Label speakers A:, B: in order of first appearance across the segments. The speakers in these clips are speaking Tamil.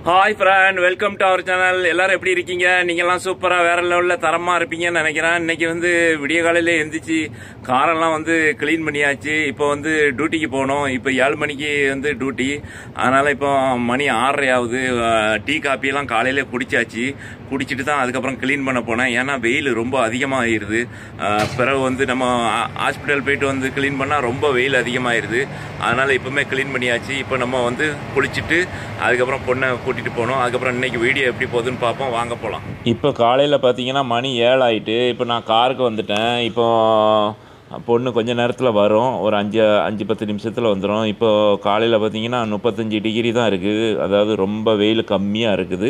A: Hi friend, welcome to our channel. எல்லாரும் எப்படி இருக்கீங்க? நீங்க எல்லாம் சூப்பரா வேற லெவல்ல தரமா இருப்பீங்கன்னு நினைக்கிறேன். இன்னைக்கு விடிய காலையில எந்திரிச்சு காரெல்லாம் க்ளீன் பண்ணியாச்சு. இப்போ டியூட்டிக்கு போகணும். இப்போ 7 மணிக்கு டியூட்டி. அதனால இப்போ மணி 6:30 ஆகுது. டீ காப்பி எல்லாம் காலையில குடிச்சாச்சு. குடிச்சிட்டு தான் அதுக்கப்புறம் க்ளீன் பண்ண போனேன். ஏன்னா வெயில் ரொம்ப அதிகமாகிடுது. பிறகு நம்ம ஹாஸ்பிட்டல் போயிட்டு க்ளீன் பண்ணால் ரொம்ப வெயில் அதிகமாகிடுது. அதனால இப்போவுமே க்ளீன் பண்ணியாச்சு. இப்போ நம்ம குளிச்சுட்டு அதுக்கப்புறம் பொண்ணை கூட்டிகிட்டு போகணும். அதுக்கப்புறம் இன்றைக்கி வீடியோ எப்படி போகுதுன்னு பார்ப்போம். வாங்க போகலாம். இப்போ காலையில் பார்த்தீங்கன்னா மணி 7 ஆகிட்டு. இப்போ நான் காருக்கு வந்துட்டேன். இப்போ பொண்ணு கொஞ்சம் நேரத்தில் வரும். ஒரு 5-10 நிமிஷத்தில் வந்துடும். இப்போ காலையில் பார்த்தீங்கன்னா 35 டிகிரி தான் இருக்குது. அதாவது ரொம்ப வெயில் கம்மியாக இருக்குது.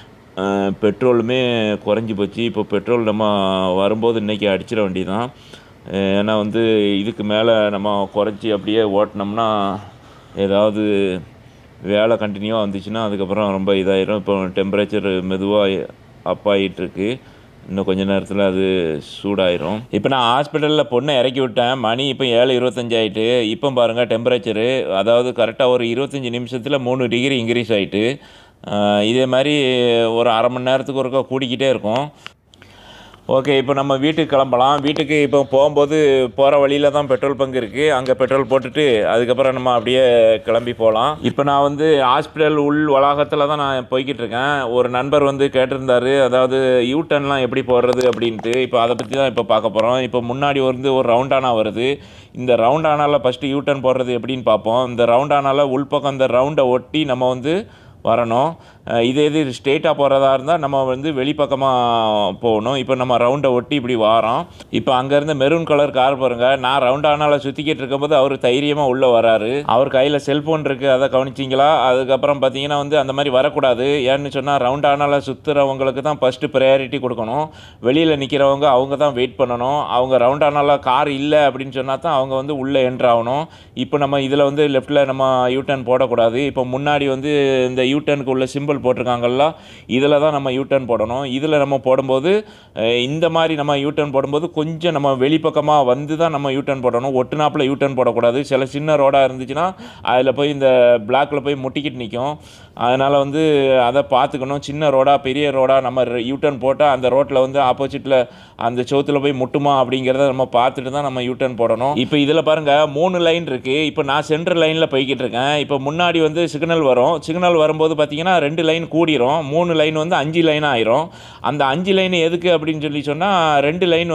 A: பெட்ரோலுமே குறைஞ்சி போச்சு. இப்போ பெட்ரோல் நம்ம வரும்போது இன்றைக்கி அடிச்சிட வேண்டியதான். ஏன்னா இதுக்கு மேலே நம்ம குறைச்சி அப்படியே ஓட்டினோம்னா ஏதாவது வேலை கண்டினியூவாக வந்துச்சுன்னா அதுக்கப்புறம் ரொம்ப இதாகிடும். இப்போ டெம்பரேச்சர் மெதுவாக அப் ஆகிட்டுருக்கு. இன்னும் கொஞ்சம் நேரத்தில் அது சூடாயிரும். இப்போ நான் ஹாஸ்பிட்டலில் பொண்ணை இறக்கி விட்டேன். மணி இப்போ 7:25 ஆகிட்டு. இப்போ பாருங்கள் டெம்பரேச்சரு, அதாவது கரெக்டாக ஒரு 25 நிமிஷத்தில் 3 டிகிரி இன்க்ரீஸ் ஆகிட்டு. இதே மாதிரி ஒரு அரை மணி நேரத்துக்கு ஒருக்கா கூடிக்கிட்டே இருக்கும். ஓகே, இப்போ நம்ம வீட்டுக்கு கிளம்பலாம். வீட்டுக்கு இப்போ போகும்போது போகிற வழியில் தான் பெட்ரோல் பங்க் இருக்குது. அங்கே பெட்ரோல் போட்டுட்டு அதுக்கப்புறம் நம்ம அப்படியே கிளம்பி போகலாம். இப்போ நான் ஹாஸ்பிட்டல் உள் வளாகத்தில் தான் நான் போய்கிட்டு இருக்கேன். ஒரு நண்பர் கேட்டிருந்தார், அதாவது யூட்டர்ன்லாம் எப்படி போடுறது அப்படின்ட்டு. இப்போ அதை பற்றி தான் இப்போ பார்க்க போகிறோம். இப்போ முன்னாடி ஒரு ரவுண்டானா வருது. இந்த ரவுண்டானாவில் ஃபஸ்ட்டு யூட்டர்ன் போடுறது எப்படின்னு பார்ப்போம். இந்த ரவுண்டானாவில் உள்பக்கம் இந்த ரவுண்டை ஒட்டி நம்ம வரணும். இது ஸ்ட்ரெயிட்டாக போகிறதா இருந்தால் நம்ம வெளிப்பக்கமாக போகணும். இப்போ நம்ம ரவுண்டை ஒட்டி இப்படி வாரோம். இப்போ அங்கேருந்து மெரூன் கலர் கார் பாருங்கள். நான் ரவுண்டானால சுற்றிக்கிட்டு இருக்கும்போது அவர் தைரியமாக உள்ளே வராரு. அவர் கையில் செல்ஃபோன் இருக்குது, அதை கவனிச்சிங்களா? அதுக்கப்புறம் பார்த்தீங்கன்னா அந்த மாதிரி வரக்கூடாது. ஏன்னு சொன்னால் ரவுண்டானால சுற்றுறவங்களுக்கு தான் ஃபஸ்ட்டு ப்ரையாரிட்டி கொடுக்கணும். வெளியில் நிற்கிறவங்க அவங்க தான் வெயிட் பண்ணணும். அவங்க ரவுண்டானால கார் இல்லை அப்படின்னு சொன்னால் தான் அவங்க உள்ளே என்ட்ரு ஆகணும். இப்போ நம்ம இதில் லெஃப்ட்டில் நம்ம யூட்டர்ன் போடக்கூடாது. இப்போ முன்னாடி இந்த யூட்டர்னுக்கு உள்ள சிம்பிள் போட்டிருக்காங்கல்ல, இதில் தான் நம்ம யூட்டர்ன் போடணும். இதில் நம்ம போடும்போது இந்த மாதிரி நம்ம யூட்டர்ன் போடும்போது கொஞ்சம் நம்ம வெளிப்பக்கமாக தான் நம்ம யூட்டர்ன் போடணும். ஒட்டுநாப்பில் யூட்டர்ன் போடக்கூடாது. சில சின்ன ரோடாக இருந்துச்சுன்னா அதில் போய் இந்த பிளாக்கில் போய் முட்டிக்கிட்டு நிற்கும். அதனால் அதை பார்த்துக்கணும். சின்ன ரோடாக பெரிய ரோடாக நம்ம யூட்டர்ன் போட்டால் அந்த ரோட்டில் ஆப்போசிட்டில் அந்த சோத்தில் போய் முட்டுமா அப்படிங்கிறத நம்ம பார்த்துட்டு தான் நம்ம யூட்டர்ன் போடணும். இப்போ இதில் பாருங்கள் 3 லைன் இருக்குது. இப்போ நான் சென்ட்ரல் லைனில் போய்கிட்டு இருக்கேன். இப்போ முன்னாடி சிக்னல் வரும். சிக்னல் வரும்போது பார்த்தீங்கன்னா 2 லைன் கூடிரும். 3 லைன் 5 லைனாக ஆயிரும். அந்த 5 லைன் எதுக்கு அப்படின்னு சொன்னால் 2 லைன்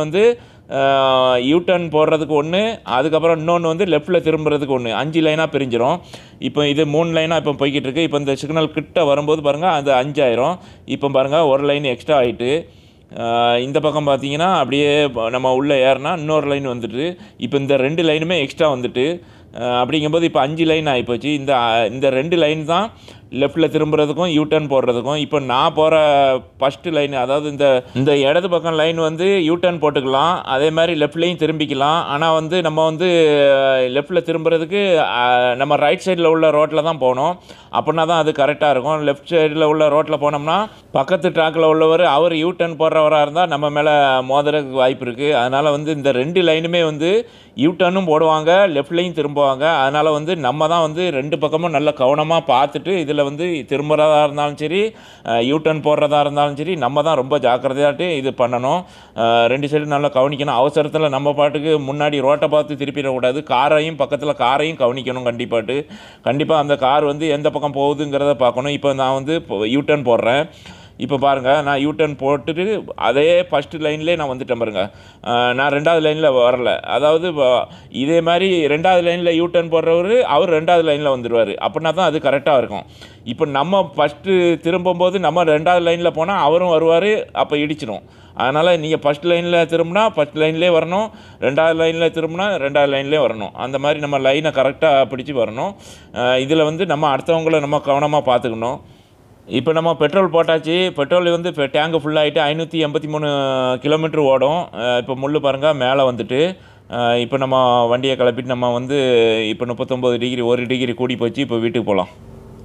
A: யூட்டர்ன் போடுறதுக்கு ஒன்று, அதுக்கப்புறம் இன்னொன்று லெஃப்ட்டில் திரும்புறதுக்கு ஒன்று, 5 லைனாக பிரிஞ்சிடும். இப்போ இது 3 லைனாக இப்போ போய்கிட்டு இருக்குது. இப்போ இந்த சிக்னல் கிட்ட வரும்போது பாருங்கள் அது 5 ஆயிரும். இப்போ பாருங்கள் ஒரு லைன் எக்ஸ்ட்ரா ஆகிட்டு. இந்த பக்கம் பார்த்தீங்கன்னா அப்படியே நம்ம உள்ளே ஏறினா இன்னொரு லைன் வந்துட்டு. இப்போ இந்த 2 லைனுமே எக்ஸ்ட்ரா வந்துட்டு. அப்படிங்கும்போது இப்போ 5 லைன் ஆகிப்போச்சு. இந்த 2 லைன் தான் லெஃப்ட்டில் திரும்புறதுக்கும் யூட்டர்ன் போடுறதுக்கும். இப்போ நான் போகிற ஃபஸ்ட்டு லைன், அதாவது இந்த இடது பக்கம் லைன் யூட்டர்ன் போட்டுக்கலாம். அதே மாதிரி லெஃப்ட்லேயும் திரும்பிக்கலாம். ஆனால் நம்ம லெஃப்ட்டில் திரும்புறதுக்கு நம்ம ரைட் சைடில் உள்ள ரோட்டில் தான் போகணும். அப்படின்னா தான் அது கரெக்டாக இருக்கும். லெஃப்ட் சைடில் உள்ள ரோட்டில் போனோம்னா பக்கத்து ட்ராக்கில் உள்ளவர் அவர் யூட்டர்ன் போடுறவராக இருந்தால் நம்ம மேலே மோதுறதுக்கு வாய்ப்பு இருக்குது. அதனால் இந்த 2 லைனுமே யூட்டர்னும் போடுவாங்க, லெஃப்ட்லேயும் திரும்புவாங்க. அதனால் நம்ம தான் 2 பக்கமும் நல்ல கவனமாக பார்த்துட்டு இதில் திரும்புறதா இருந்தாலும் சரி, யூட்டர்ன் போடுறதா இருந்தாலும் சரி, நம்ம தான் ரொம்ப ஜாக்கிரதையாட்டு இது பண்ணணும். 2 சைடு நல்லா கவனிக்கணும். அவசரத்தில் நம்ம பாட்டுக்கு முன்னாடி ரோட்டை பார்த்து திருப்பிடக்கூடாது. பக்கத்தில் காரையும் கவனிக்கணும். கண்டிப்பாக அந்த கார் எந்த பக்கம் போகுதுங்கிறத பார்க்கணும். இப்போ நான் யூட்டர்ன் போடுறேன். இப்போ பாருங்கள், நான் யூட்டர்ன் போட்டுட்டு அதே ஃபஸ்ட்டு லைன்லேயே நான் வந்துட்டேன் பாருங்கள். நான் 2வது லைனில் வரல. அதாவது இதே மாதிரி 2வது லைனில் யூட்டர்ன் போடுறவர் அவர் 2வது லைனில் வந்துடுவார். அப்படின்னா தான் அது கரெக்டாக இருக்கும். இப்போ நம்ம ஃபஸ்ட்டு திரும்பும்போது நம்ம 2வது லைனில் போனால் அவரும் வருவார், அப்போ இடிச்சிடும். அதனால் நீங்கள் ஃபஸ்ட் லைனில் திரும்பினா ஃபஸ்ட் லைன்லேயே வரணும், 2வது லைனில் திரும்பினா 2வது லைன்லேயே வரணும். அந்த மாதிரி நம்ம லைனை கரெக்டாக பிடிச்சி வரணும். இதில் நம்ம அடுத்தவங்கள நம்ம கவனமாக பார்த்துக்கணும். இப்போ நம்ம பெட்ரோல் போட்டாச்சு. பெட்ரோல் டேங்கு ஃபுல்லாகிட்டு 583 கிலோமீட்டர் ஓடும். இப்போ முள்ளு பாருங்கள் மேலே வந்துட்டு. இப்போ நம்ம வண்டியை கிளப்பிட்டு நம்ம இப்போ 39 டிகிரி 1 டிகிரி கூடி போச்சு. இப்போ வீட்டுக்கு போகலாம்.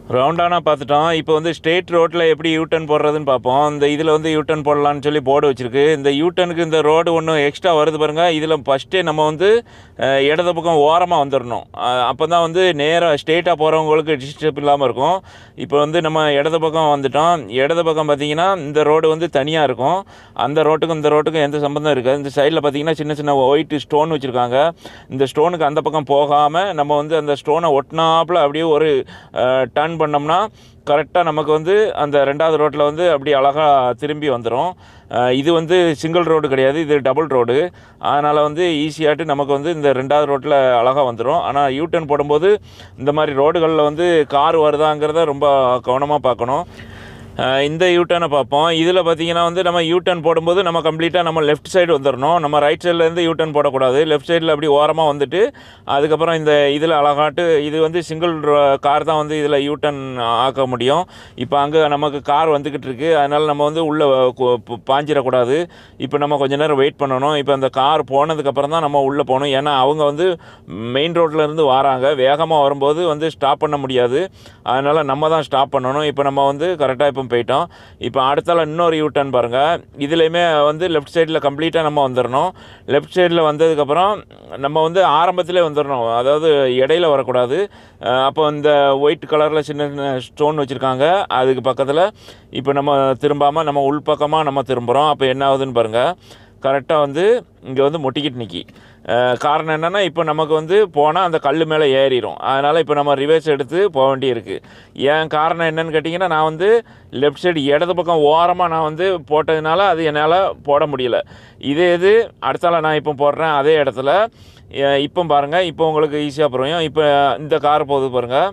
A: ரவுண்டானா பார்த்துட்டோம். இப்போ வந்து ஸ்ட்ரெயிட் ரோட்டில் எப்படி யூட்டர்ன் போடுறதுன்னு பார்ப்போம். இந்த இதில் வந்து யூட்டர்ன் போடலான்னு சொல்லி போர்டு வச்சுருக்கு. இந்த யூட்டர்னுக்கு இந்த ரோடு ஒன்று எக்ஸ்ட்ரா வருது பாருங்கள். இதில் ஃபஸ்ட்டே நம்ம வந்து இடது பக்கம் ஓரமாக வந்துடணும். அப்போ தான் வந்து நேராக ஸ்ட்ரெயிட்டாக போகிறவங்களுக்கு டிஸ்டர்ப் இல்லாமல் இருக்கும். இப்போ வந்து நம்ம இடது பக்கம் வந்துட்டோம். இடது பக்கம் பார்த்திங்கன்னா இந்த ரோடு வந்து தனியாக இருக்கும். அந்த ரோட்டுக்கும் இந்த ரோட்டுக்கும் எந்த சம்பந்தம் இருக்காது. இந்த சைடில் பார்த்திங்கன்னா சின்ன சின்ன ஒயிட் ஸ்டோன் வச்சுருக்காங்க. இந்த ஸ்டோனுக்கு அந்த பக்கம் போகாமல் நம்ம வந்து அந்த ஸ்டோனை ஒட்டினாப்பில் அப்படியே ஒரு டர்ன் பண்ணோம்னா கரெக்டாக நமக்கு வந்து அந்த 2வது ரோட்டில் வந்து அப்படி அழகாக திரும்பி வந்துடும். இது வந்து சிங்கிள் ரோடு கிடையாது, இது டபுள் ரோடு. அதனால் வந்து ஈஸியாகிட்டு நமக்கு வந்து இந்த 2வது ரோட்டில் அழகாக வந்துடும். ஆனால் யூட்டர்ன் போடும்போது இந்த மாதிரி ரோடுகளில் வந்து கார் வருதாங்கிறத ரொம்ப கவனமாக பார்க்கணும். இந்த யூட்டர்னை பார்ப்போம். இதில் பார்த்திங்கன்னா வந்து நம்ம யூட்டர்ன் போடும்போது நம்ம கம்ப்ளீட்டாக நம்ம லெஃப்ட் சைடு வந்துடணும். நம்ம ரைட் சைட்லேருந்து யூட்டர்ன் போடக்கூடாது. லெஃப்ட் சைடில் அப்படி ஓரமாக வந்துட்டு அதுக்கப்புறம் இந்த இதில் அழகாட்டு இது வந்து சிங்கிள் கார் தான் வந்து இதில் யூட்டர்ன் ஆக்க முடியும். இப்போ அங்கே நமக்கு கார் வந்துக்கிட்டு இருக்குது. அதனால் நம்ம வந்து உள்ளே பாஞ்சிடக்கூடாது. இப்போ நம்ம கொஞ்சம் நேரம் வெயிட் பண்ணணும். இப்போ அந்த கார் போனதுக்கப்புறம் தான் நம்ம உள்ளே போகணும். ஏன்னா அவங்க வந்து மெயின் ரோட்லேருந்து வராங்க. வேகமாக வரும்போது வந்து ஸ்டாப் பண்ண முடியாது. அதனால் நம்ம தான் ஸ்டாப் பண்ணணும். இப்போ நம்ம வந்து கரெக்டாக இப்போ போயிட்டோம். இப்போ அடுத்தால இன்னொரு யூட்டர்ன் பாருங்கள். இதுலேயுமே வந்து லெஃப்ட் சைடில் கம்ப்ளீட்டாக நம்ம வந்துடணும். லெஃப்ட் சைடில் வந்ததுக்கப்புறம் நம்ம வந்து ஆரம்பத்திலே வந்துடணும். அதாவது இடையில வரக்கூடாது. அப்போ இந்த ஒயிட் கலரில் சின்ன சின்ன ஸ்டோன் வச்சுருக்காங்க. அதுக்கு பக்கத்தில் இப்போ நம்ம திரும்பாமல் நம்ம உள்பக்கமாக நம்ம திரும்புகிறோம். அப்போ என்ன ஆகுதுன்னு பாருங்கள். கரெக்டாக வந்து இங்கே வந்து முட்டிக்கிட்டு நிற்கி. காரணம் என்னென்னா இப்போ நமக்கு வந்து போனால் அந்த கல் மேலே ஏறிடும். அதனால் இப்போ நம்ம ரிவர்ஸ் எடுத்து போக வேண்டியிருக்கு. ஏன் காரணம் என்னன்னு கேட்டிங்கன்னா, நான் வந்து லெஃப்ட் சைடு இடது பக்கம் ஓரமாக நான் வந்து போட்டதுனால அது என்னால் போட முடியல. இது அடுத்தால நான் இப்போ போடுறேன் அதே இடத்துல. இப்போ பாருங்கள், இப்போ உங்களுக்கு ஈஸியாக புரியும். இப்போ இந்த கார் போகுது பாருங்கள்.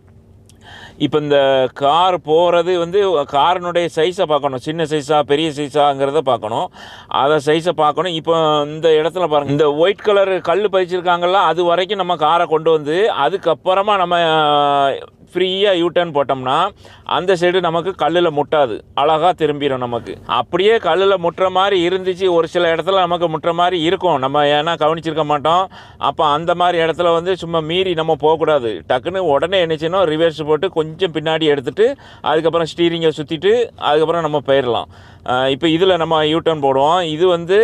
A: இப்போ இந்த கார் போகிறது வந்து காரினுடைய சைஸை பார்க்கணும். சின்ன சைஸா பெரிய சைஸாங்கிறத பார்க்கணும். அதை சைஸை பார்க்கணும். இப்போ இந்த இடத்துல பாருங்கள், இந்த ஒயிட் கலர் கல் பதிச்சிருக்காங்கல்ல, அது வரைக்கும் நம்ம காரை கொண்டு வந்து அதுக்கப்புறமா நம்ம ஃப்ரீயாக யூட்டர்ன் போட்டோம்னா அந்த சைடு நமக்கு கல்லில் முட்டாது, அழகாக திரும்பிடும். நமக்கு அப்படியே கல்லில் முட்டுற மாதிரி இருந்துச்சு. ஒரு சில இடத்துல நமக்கு முட்டுற மாதிரி இருக்கும். நம்ம ஏன்னா கவனிச்சிருக்க மாட்டோம். அப்போ அந்த மாதிரி இடத்துல வந்து சும்மா மீறி நம்ம போகக்கூடாது. டக்குன்னு உடனே என்னச்சுன்னா ரிவர்ஸ் போட்டு கொஞ்சம் பின்னாடி எடுத்துகிட்டு அதுக்கப்புறம் ஸ்டீரிங்கை சுற்றிட்டு அதுக்கப்புறம் நம்ம போயிடலாம். இப்போ இதில் நம்ம யூட்டர்ன் போடுவோம். இது வந்து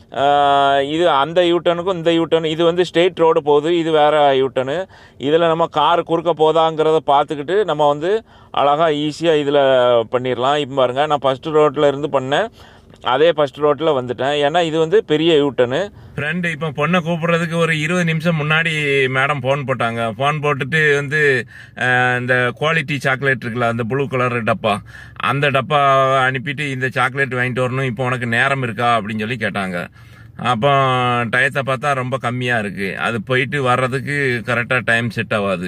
A: இது அந்த யூட்டனுக்கும் இந்த யூட்டர்னு இது வந்து ஸ்ட்ரெயிட் ரோடு போகுது. இது வேறு யூட்டனு. இதில் நம்ம கார் குறுக்க போதாங்கிறத பார்த்துக்கிட்டு நம்ம வந்து அழகாக ஈஸியாக இதில் பண்ணிடலாம். இப்போ பாருங்கள், நான் ஃபஸ்ட்டு ரோட்டில் இருந்து பண்ணேன். அதே ஃபஸ்ட் ரோட்டில் வந்துட்டேன். ஏன்னா இது வந்து பெரிய யூட்டனு. ஃப்ரெண்டு இப்போ பொண்ணை கூப்பிட்றதுக்கு ஒரு 20 நிமிஷம் முன்னாடி மேடம் ஃபோன் போட்டாங்க. ஃபோன் போட்டுட்டு வந்து இந்த குவாலிட்டி சாக்லேட் இருக்குல்ல, அந்த ப்ளூ கலர் டப்பா, அந்த டப்பா அனுப்பிட்டு இந்த சாக்லேட் வாங்கிட்டு வரணும், இப்போ உனக்கு நேரம் இருக்கா அப்படின்னு சொல்லி கேட்டாங்க. அப்போ டயத்தை பார்த்தா ரொம்ப கம்மியாக இருக்குது. அது போயிட்டு வர்றதுக்கு கரெக்டாக டைம் செட் ஆகாது.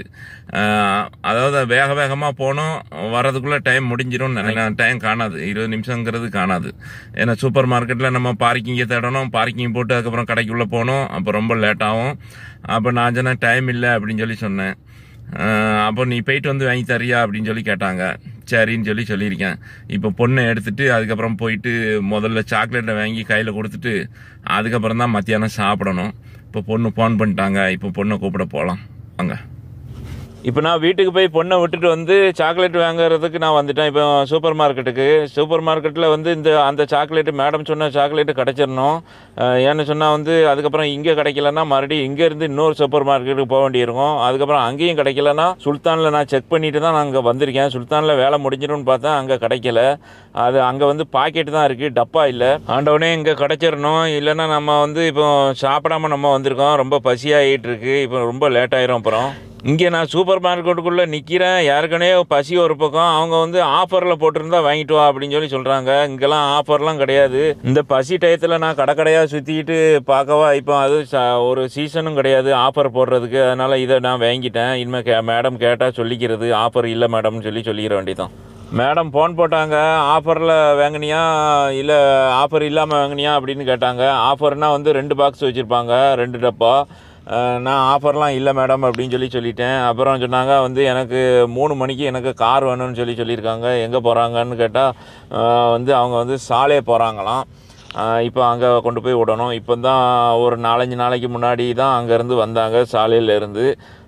A: அதாவது வேகமாக போகணும், வர்றதுக்குள்ளே டைம் முடிஞ்சிடும். டைம் காணாது, 20 நிமிஷங்கிறது காணாது. ஏன்னா சூப்பர் மார்க்கெட்டில் நம்ம பார்க்கிங்கை தேடணும், பார்க்கிங் போட்டு அதுக்கப்புறம் கடைக்குள்ளே போகணும். அப்போ ரொம்ப லேட் ஆகும். அப்போ நான் சொன்னேன் டைம் இல்லை அப்படின்னு சொல்லி சொன்னேன். அப்போ நீ போயிட்டு வந்து வாங்கி தரியா அப்படின்னு சொல்லி கேட்டாங்க. சரின்னு சொல்லியிருக்கேன். இப்போ பொண்ணை எடுத்துகிட்டு அதுக்கப்புறம் போயிட்டு முதல்ல சாக்லேட்டை வாங்கி கையில் கொடுத்துட்டு அதுக்கப்புறம் தான் மத்தியானம் சாப்பிடணும். இப்போ பொண்ணு ஃபோன் பண்ணிட்டாங்க. இப்போ பொண்ணை கூப்பிட போகலாம் வாங்க. இப்போ நான் வீட்டுக்கு போய் பொண்ணை விட்டுட்டு வந்து சாக்லேட் வாங்குறதுக்கு நான் வந்துட்டேன். இப்போ சூப்பர் மார்க்கெட்டில் வந்து அந்த சாக்லேட்டு மேடம் சொன்ன சாக்லேட்டு கிடச்சிடணும். ஏன்னு சொன்னால் வந்து அதுக்கப்புறம் இங்கே கிடைக்கலன்னா மறுபடியும் இங்கேருந்து இன்னொரு சூப்பர் மார்க்கெட்டுக்கு போக வேண்டியிருக்கும். அதுக்கப்புறம் அங்கேயும் கிடைக்கலன்னா சுல்தானில் நான் செக் பண்ணிட்டு தான் நான் அங்கே வந்திருக்கேன். சுல்தானில் வேலை முடிஞ்சிடும்னு பார்த்தா அங்கே கிடைக்கல. அது அங்கே வந்து பாக்கெட்டு தான் இருக்குது, டப்பா இல்லை. ஆண்டவனே இங்கே கிடச்சிடணும். இல்லைன்னா நம்ம வந்து இப்போ சாப்பிடாம நம்ம வந்திருக்கோம். ரொம்ப பசியாகிட்டு இருக்குது. இப்போ ரொம்ப லேட் ஆயிரும். அப்புறம் இங்கே நான் சூப்பர் மார்க்கெட்டுக்குள்ளே நிற்கிறேன். ஏற்கனவே பசி ஒரு பக்கம். அவங்க வந்து ஆஃபரில் போட்டிருந்தா வாங்கிட்டு வா அப்படின்னு சொல்கிறாங்க. இங்கெல்லாம் ஆஃபர்லாம் கிடையாது. இந்த பசி டயத்தில் நான் கடையாக சுற்றிக்கிட்டு பார்க்கவா? இப்போ அது ஒரு சீசனும் கிடையாது ஆஃபர் போடுறதுக்கு. அதனால் இதை நான் வாங்கிட்டேன். இனிமேல் மேடம் கேட்டால் சொல்லிக்கிறது, ஆஃபர் இல்லை மேடம்னு சொல்லிக்கிற வேண்டியதான். மேடம் ஃபோன் போட்டாங்க. ஆஃபரில் வாங்கினியா இல்லை ஆஃபர் இல்லாமல் வாங்கினியா அப்படின்னு கேட்டாங்க. ஆஃபர்னால் வந்து 2 பாக்ஸ் வச்சுருப்பாங்க, 2 டப்பா. நான் ஆஃபர்லாம் இல்லை மேடம் அப்படின்னு சொல்லிட்டேன். அப்புறம் சொன்னாங்க வந்து எனக்கு 3 மணிக்கு எனக்கு கார் வேணும்னு சொல்லியிருக்காங்க. எங்கே போகிறாங்கன்னு கேட்டால் வந்து அவங்க வந்து சாலே போகிறாங்களாம். இப்போ அங்கே கொண்டு போய் விடணும். இப்போ தான் ஒரு 4-5 நாளைக்கு முன்னாடி தான் அங்கேருந்து வந்தாங்க சாலையிலேருந்து.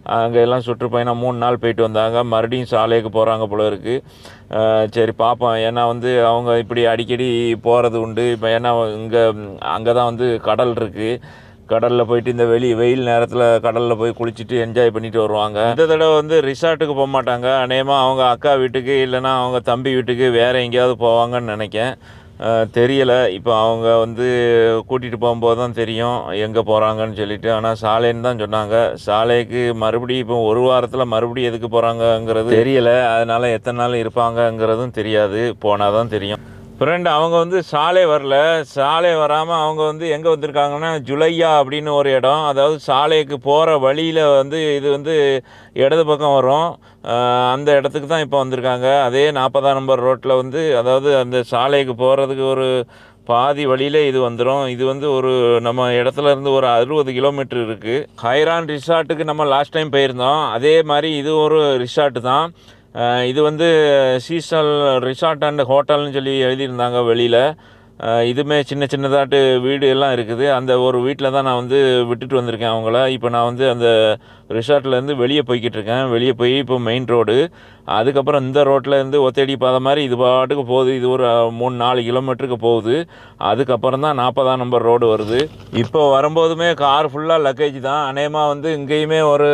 B: அங்கே எல்லாம் சுற்றுப்பயணம் 3 நாள் போயிட்டு வந்தாங்க. மறுபடியும் சாலைக்கு போகிறாங்க போல இருக்குது. சரி பார்ப்போம். ஏன்னா வந்து அவங்க இப்படி அடிக்கடி போகிறது உண்டு. இப்போ ஏன்னா அங்கே தான் வந்து கடல் இருக்குது. கடலில் போயிட்டு இந்த வெயில் நேரத்தில் கடலில் போய் குளிச்சுட்டு என்ஜாய் பண்ணிட்டு வருவாங்க. இந்த தடவை வந்து ரிசார்ட்டுக்கு போக மாட்டாங்க. அநேகமாக அவங்க அக்கா வீட்டுக்கு இல்லைன்னா அவங்க தம்பி வீட்டுக்கு வேறு எங்கேயாவது போவாங்கன்னு நினைக்கேன். தெரியலை. இப்போ அவங்க வந்து கூட்டிகிட்டு போகும்போது தான் தெரியும் எங்கே போகிறாங்கன்னு சொல்லிட்டு. ஆனால் சாலைன்னு தான் சொன்னாங்க. சாலைக்கு மறுபடியும் இப்போ ஒரு வாரத்தில் மறுபடியும் எதுக்கு போகிறாங்கங்கிறது தெரியலை. அதனால் எத்தனை நாள் இருப்பாங்கங்கிறதும் தெரியாது. போனால் தான் தெரியும். ஃப்ரெண்ட் அவங்க வந்து சாலை வரல. சாலை வராமல் அவங்க வந்து எங்கே வந்திருக்காங்கன்னா ஜுலையா அப்படின்னு ஒரு இடம். அதாவது சாலைக்கு போகிற வழியில் வந்து இது வந்து இடது பக்கம் வரும். அந்த இடத்துக்கு தான் இப்போ வந்திருக்காங்க. அதே 40ஆம் நம்பர் ரோட்டில் வந்து அதாவது அந்த சாலைக்கு போகிறதுக்கு ஒரு பாதி வழியில் இது வந்துடும். இது வந்து ஒரு நம்ம இடத்துல இருந்து ஒரு 60 கிலோமீட்டர் இருக்குது. ஹைரான் ரிசார்ட்டுக்கு நம்ம லாஸ்ட் டைம் போயிருந்தோம். அதே மாதிரி இது ஒரு ரிசார்ட்டு தான். இது வந்து சீசனல் ரிசார்ட் அண்ட் ஹோட்டல்னு சொல்லி எழுதியிருந்தாங்க வெளியில். இதுவுமே சின்னதாட்டு வீடு எல்லாம் இருக்குது. அந்த ஒரு வீட்டில் தான் நான் வந்து விட்டுட்டு வந்திருக்கேன் அவங்கள. இப்போ நான் வந்து அந்த ரிசார்ட்லேருந்து வெளியே போய்கிட்டு இருக்கேன். வெளியே போய் இப்போ மெயின் ரோடு, அதுக்கப்புறம் இந்த ரோட்லேருந்து ஒத்தடி பாதை மாதிரி இது பாட்டுக்கு போகுது. இது ஒரு 3-4 கிலோமீட்டருக்கு போகுது. அதுக்கப்புறம் தான் 40ஆம் நம்பர் ரோடு வருது. இப்போ வரும்போதுமே கார் ஃபுல்லாக லக்கேஜ் தான். அநேகமாக வந்து இங்கேயுமே ஒரு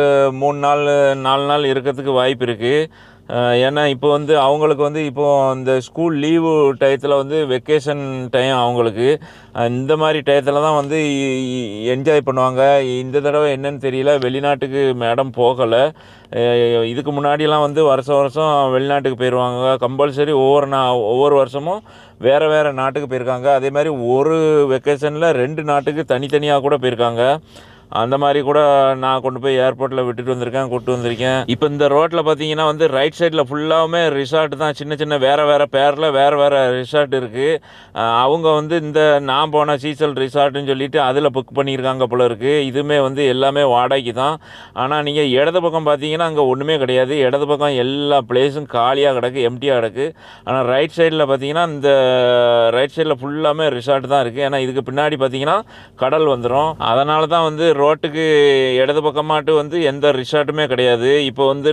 B: 4 நாள் இருக்கிறதுக்கு வாய்ப்பு இருக்குது. ஏன்னா இப்போ வந்து அவங்களுக்கு வந்து இப்போது இந்த ஸ்கூல் லீவு டயத்தில் வந்து வெக்கேஷன் டைம் அவங்களுக்கு. இந்த மாதிரி டயத்தில் தான் வந்து என்ஜாய் பண்ணுவாங்க. இந்த தடவை என்னன்னு தெரியல, வெளிநாட்டுக்கு மேடம் போகலை. இதுக்கு முன்னாடியெல்லாம் வந்து வருஷம் வெளிநாட்டுக்கு போயிடுவாங்க. கம்பல்சரி ஒவ்வொரு வருஷமும் வேறு நாட்டுக்கு போயிருக்காங்க. அதே மாதிரி ஒரு வெக்கேஷனில் 2 நாட்டுக்கு தனித்தனியாக கூட போயிருக்காங்க. அந்த மாதிரி கூட நான் கொண்டு போய் ஏர்போர்ட்டில் விட்டுட்டு கூப்பிட்டு வந்திருக்கேன். இப்போ இந்த ரோட்டில் பார்த்தீங்கன்னா வந்து ரைட் சைடில் ஃபுல்லாகவுமே ரிசார்ட் தான். சின்ன வேறு பேரில் வேறு ரிசார்ட் இருக்குது. அவங்க வந்து இந்த நான் போன சீசல் ரிசார்ட்டுன்னு சொல்லிட்டு அதில் புக் பண்ணியிருக்காங்க போல இருக்குது. இதுவுமே வந்து எல்லாமே வாடகைக்கு தான். ஆனால் நீங்கள் இடது பக்கம் பார்த்தீங்கன்னா அங்கே ஒன்றுமே கிடையாது. இடது பக்கம் எல்லா பிளேஸும் காலியாக கிடக்கு, எம்டியாக கிடக்கு. ஆனால் ரைட் சைடில் பார்த்தீங்கன்னா இந்த ரைட் சைடில் ஃபுல்லாமே ரிசார்ட் தான் இருக்குது. ஏன்னா இதுக்கு பின்னாடி பார்த்தீங்கன்னா கடல் வந்துடும். அதனால தான் வந்து ரோட்டுக்கு இடது பக்கமாட்டு வந்து எந்த ரிசார்ட்டுமே கிடையாது. இப்போ வந்து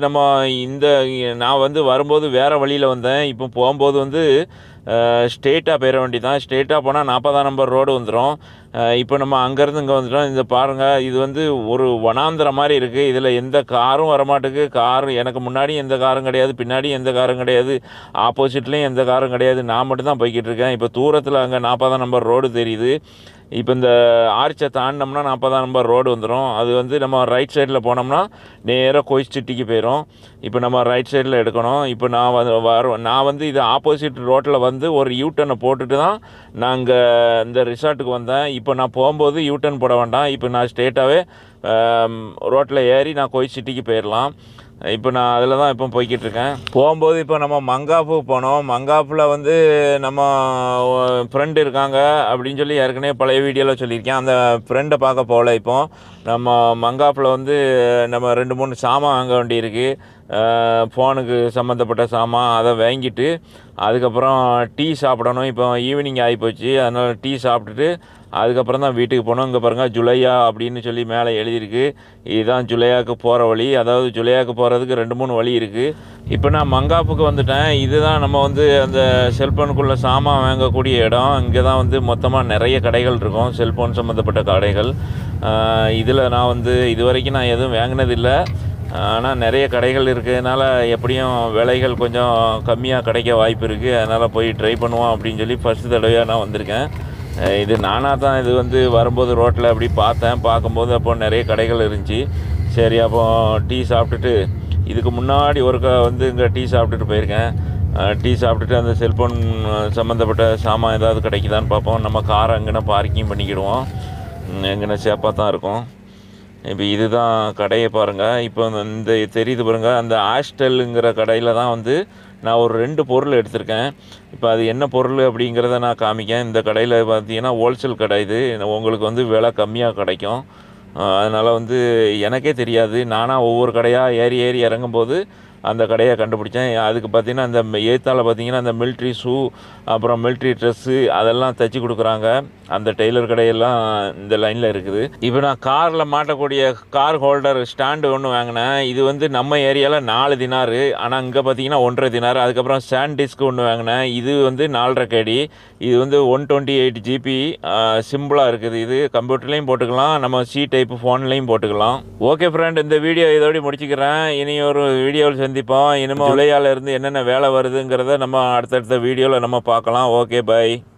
B: நான் வந்து வரும்போது வேறு வழியில் வந்தேன். இப்போ போகும்போது வந்து ஸ்ட்ரெயிட்டாக போயிட வேண்டியதான். ஸ்ட்ரெயிட்டாக போனால் 40ஆம் நம்பர் ரோடு வந்துடும். இப்போ நம்ம அங்கேருந்து இங்கே வந்துட்டோம். இந்த பாருங்கள், இது வந்து ஒரு வனாந்திரம் மாதிரி இருக்குது. இதில் எந்த காரும் வரமாட்டுக்கு. எனக்கு முன்னாடியும் எந்த காரும் கிடையாது, பின்னாடியும் எந்த காரும் கிடையாது, ஆப்போசிட்லேயும் எந்த காரும் கிடையாது. நான் மட்டும்தான் போய்கிட்டு இருக்கேன். இப்போ தூரத்தில் அங்கே 40ஆம் நம்பர் ரோடு தெரியுது. இப்போ இந்த ஆர்ச்சை தாண்டினோம்னா 40ஆம் நம்பர் ரோடு வந்துடும். அது வந்து நம்ம ரைட் சைடில் போனோம்னா நேராக கோயில் சிட்டிக்கு போயிடும். இப்போ நம்ம ரைட் சைடில் எடுக்கணும். இப்போ நான் வந்து இது ஆப்போசிட் ரோட்டில் வந்து ஒரு யூட்டர்னை போட்டுட்டு தான் நாங்கள் இந்த ரிசார்ட்டுக்கு வந்தேன். இப்போ நான் போகும்போது யூட்டர்ன் போட வேண்டாம். இப்போ நான் ஸ்ட்ரெயிட்டாகவே ரோட்டில் ஏறி நான் கோயில் சிட்டிக்கு போயிடலாம். இப்போ நான் அதில் தான் இப்போ போய்கிட்டு இருக்கேன். போகும்போது இப்போ நம்ம மங்காப்புக்கு போனோம். மங்காப்பில் வந்து நம்ம ஃப்ரெண்டு இருக்காங்க அப்படின்னு சொல்லி ஏற்கனவே பழைய வீடியோவில் சொல்லியிருக்கேன். அந்த ஃப்ரெண்டை பார்க்க போகல. இப்போ நம்ம மங்காப்பில் வந்து நம்ம 2-3 சாமான் வாங்க வேண்டியிருக்கு. ஃபோனுக்கு சம்மந்தப்பட்ட சாமான் அதை வாங்கிட்டு அதுக்கப்புறம் டீ சாப்பிடணும். இப்போ ஈவினிங் ஆகிப்போச்சு. அதனால் டீ சாப்பிட்டுட்டு அதுக்கப்புறம் தான் வீட்டுக்கு போனோம். இங்கே பாருங்கள், ஜுலையா அப்படின்னு சொல்லி மேலே எழுதியிருக்கு. இதுதான் ஜுலையாவுக்கு போகிற வழி. அதாவது ஜுலையாவுக்கு போகிறதுக்கு 2-3 வழி இருக்குது. இப்போ நான் மங்காப்புக்கு வந்துட்டேன். இதுதான் நம்ம வந்து அந்த செல்ஃபோனுக்குள்ளே சாமான் வாங்கக்கூடிய இடம். இங்கே தான் வந்து மொத்தமாக நிறைய கடைகள் இருக்கும், செல்ஃபோன் சம்மந்தப்பட்ட கடைகள். இதில் நான் வந்து இது வரைக்கும் நான் எதுவும் வாங்கினதில்லை. ஆனால் நிறைய கடைகள் இருக்கிறதுனால எப்படியும் விலைகள் கொஞ்சம் கம்மியாக கிடைக்க வாய்ப்பு இருக்குது. அதனால் போய் ட்ரை பண்ணுவோம் அப்படின்னு சொல்லி ஃபஸ்ட்டு தடவையாக நான் வந்திருக்கேன். இது நானாக தான் இது வந்து வரும்போது ரோட்டில் அப்படி பார்க்கும்போது அப்போ நிறைய கடைகள் இருந்துச்சு. சரி, அப்போ டீ சாப்பிட்டுட்டு இதுக்கு முன்னாடி ஒருக்கா வந்து இங்கே டீ சாப்பிட்டுட்டு போயிருக்கேன். டீ சாப்பிட்டுட்டு அந்த செல்ஃபோன் சம்மந்தப்பட்ட சாமான் ஏதாவது கிடைக்குதான்னு பார்ப்போம். நம்ம காரை எங்கன்னா பார்க்கிங் பண்ணிக்கிடுவோம். எங்கன்னா சேஃபாக தான் இருக்கும். இப்போ இதுதான் கடையை பாருங்கள். இப்போ இந்த தெரியுது பாருங்கள், அந்த ஹாஸ்டலுங்கிற கடையில் தான் வந்து நான் ஒரு 2 பொருள் எடுத்திருக்கேன். இப்போ அது என்ன பொருள் அப்படிங்கிறத நான் காமிக்கேன். இந்த கடையில் பார்த்தீங்கன்னா ஹோல்சேல் கடை. இது உங்களுக்கு வந்து விலை கம்மியாக கிடைக்கும். அதனால் வந்து எனக்கே தெரியாது. நானாக ஒவ்வொரு கடையாக ஏறி இறங்கும்போது அந்த கடையை கண்டுபிடிச்சேன். அதுக்கு பார்த்தீங்கன்னா அந்த எய்த்தால் பார்த்தீங்கன்னா அந்த மிலிட்ரி ஷூ அப்புறம் மிலிட்ரி ட்ரெஸ்ஸு அதெல்லாம் தைச்சி கொடுக்குறாங்க. அந்த டெய்லர் கடையெல்லாம் இந்த லைனில் இருக்குது. இப்போ நான் காரில் மாட்டக்கூடிய கார் ஹோல்டர் ஸ்டாண்டு ஒன்று வாங்கினேன். இது வந்து நம்ம ஏரியாவில் 4 தினாரு, ஆனால் இங்கே பார்த்தீங்கன்னா 1.5 தினாரு. அதுக்கப்புறம் சாண்ட் டிஸ்க் ஒன்று வாங்கினேன். இது வந்து 4.5 கேடி. இது வந்து 128 GB சிம்பிளாக இருக்குது. இது கம்ப்யூட்டர்லேயும் போட்டுக்கலாம், நம்ம சி டைப் ஃபோன்லேயும் போட்டுக்கலாம். ஓகே ஃப்ரெண்ட், இந்த வீடியோ இதோடு முடிச்சுக்கிறேன். இனி ஒரு வீடியோவில் சந்திப்போம். இனிமேல் விலையால் இருந்து என்னென்ன வேலை வருதுங்கிறத நம்ம அடுத்தடுத்த வீடியோவில் நம்ம பார்க்கலாம். Okay, by.